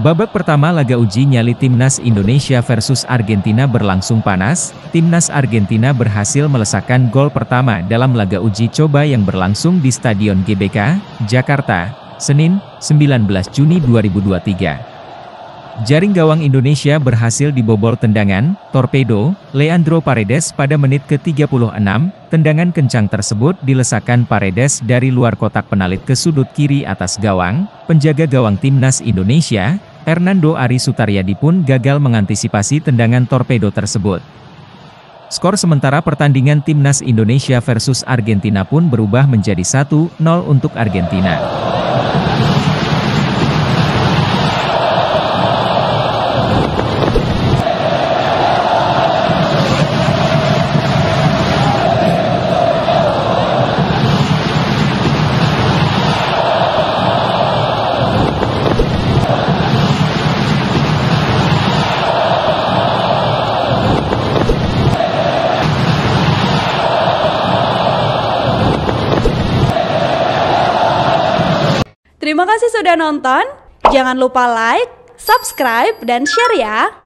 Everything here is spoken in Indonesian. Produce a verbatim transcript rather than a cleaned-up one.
Babak pertama laga uji nyali Timnas Indonesia versus Argentina berlangsung panas. Timnas Argentina berhasil melesakkan gol pertama dalam laga uji coba yang berlangsung di Stadion G B K, Jakarta, Senin, sembilan belas Juni dua ribu dua puluh tiga. Jaring gawang Indonesia berhasil dibobol tendangan torpedo Leandro Paredes pada menit ke tiga puluh enam. Tendangan kencang tersebut dilesakkan Paredes dari luar kotak penalit ke sudut kiri atas gawang. Penjaga gawang Timnas Indonesia, Hernando Ari Sutaryadi pun gagal mengantisipasi tendangan torpedo tersebut. Skor sementara pertandingan Timnas Indonesia versus Argentina pun berubah menjadi satu nol untuk Argentina. Terima kasih sudah nonton, jangan lupa like, subscribe, dan share ya!